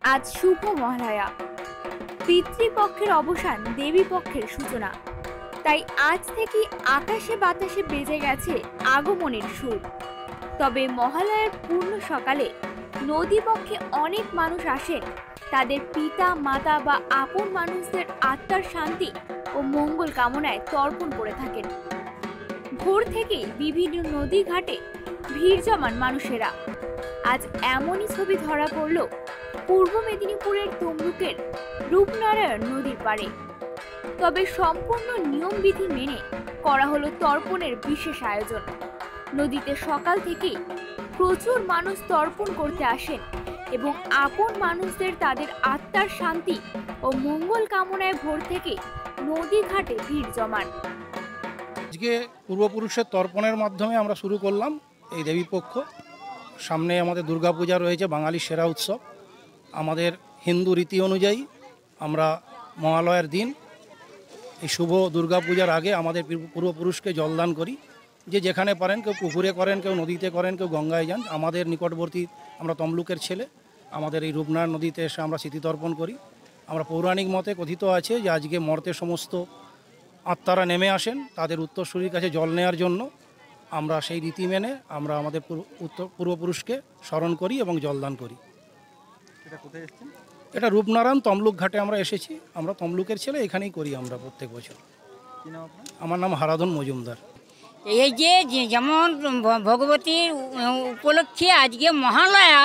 আজ শুভ মহালয়া, পিতৃপক্ষের অবসান, দেবী পক্ষের সূচনা। তাই আজ থেকে আকাশে বাতাসে বেজে গেছে আগমনের সুর। তবে মহালয়ার পূর্ণ সকালে নদী পক্ষে অনেক মানুষ আসেন তাদের পিতা মাতা বা আপন মানুষদের আত্মার শান্তি ও মঙ্গল কামনায় তর্পণ করে থাকেন। ভোর থেকেই বিভিন্ন নদী ঘাটে ভিড় জমান মানুষেরা। আজ এমনই ছবি ধরা পড়ল পূর্ব মেদিনীপুরের তমলুকের রূপনারায়ণ নদীর পাড়ে। তবে সম্পূর্ণ নিয়মবিধি মেনে করা হলো তর্পণের বিশেষ আয়োজন। নদীতে সকাল থেকেই প্রচুর মানুষ তর্পণ করতে আসেন এবং আপন মানুষদের তাদের আত্মার শান্তি ও মঙ্গল কামনায় ভোর থেকে নদী ঘাটে ভিড় জমান। আজকে পূর্বপুরুষের তর্পণের মাধ্যমে আমরা শুরু করলাম এই দেবীপক্ষ। সামনে আমাদের দুর্গাপূজা রয়েছে, বাঙালির সেরা উৎসব। আমাদের হিন্দু রীতি অনুযায়ী আমরা মহালয়ার দিন এই শুভ দুর্গাপূজার আগে আমাদের পূর্বপুরুষকে জলদান করি। যে যেখানে পারেন, কেউ পুকুরে করেন, কেউ নদীতে করেন, কেউ গঙ্গায় যান। আমাদের নিকটবর্তী আমরা তমলুকের ছেলে, আমাদের এই রূপনারায়ণ নদীতে এসে আমরা স্মৃতিতর্পণ করি। আমরা পৌরাণিক মতে কথিত আছে যে আজকে মর্তে সমস্ত আত্মারা নেমে আসেন তাদের উত্তরসূরির কাছে জল নেওয়ার জন্য। আমরা সেই রীতি মেনে আমরা আমাদের পূর্বপুরুষকে স্মরণ করি এবং জলদান করি। এটা কোথায় এসেছেন? এটা রূপনারায়ণ তমলুক ঘাটে আমরা এসেছি। আমরা তমলুকের ছেলে, এখানেই করি আমরা প্রত্যেক বছর। কি নাম আপনার? আমার নাম হারাধন মজুমদার। এই যে যেমন ভগবতীর উপলক্ষে আজকে মহালয়া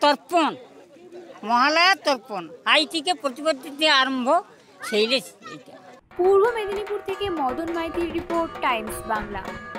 তর্পণ আজ থেকে প্রতিপত্তিতে আরম্ভ সেইটা। পূর্ব মেদিনীপুর থেকে মদন মাইতির রিপোর্ট, টাইমস বাংলা।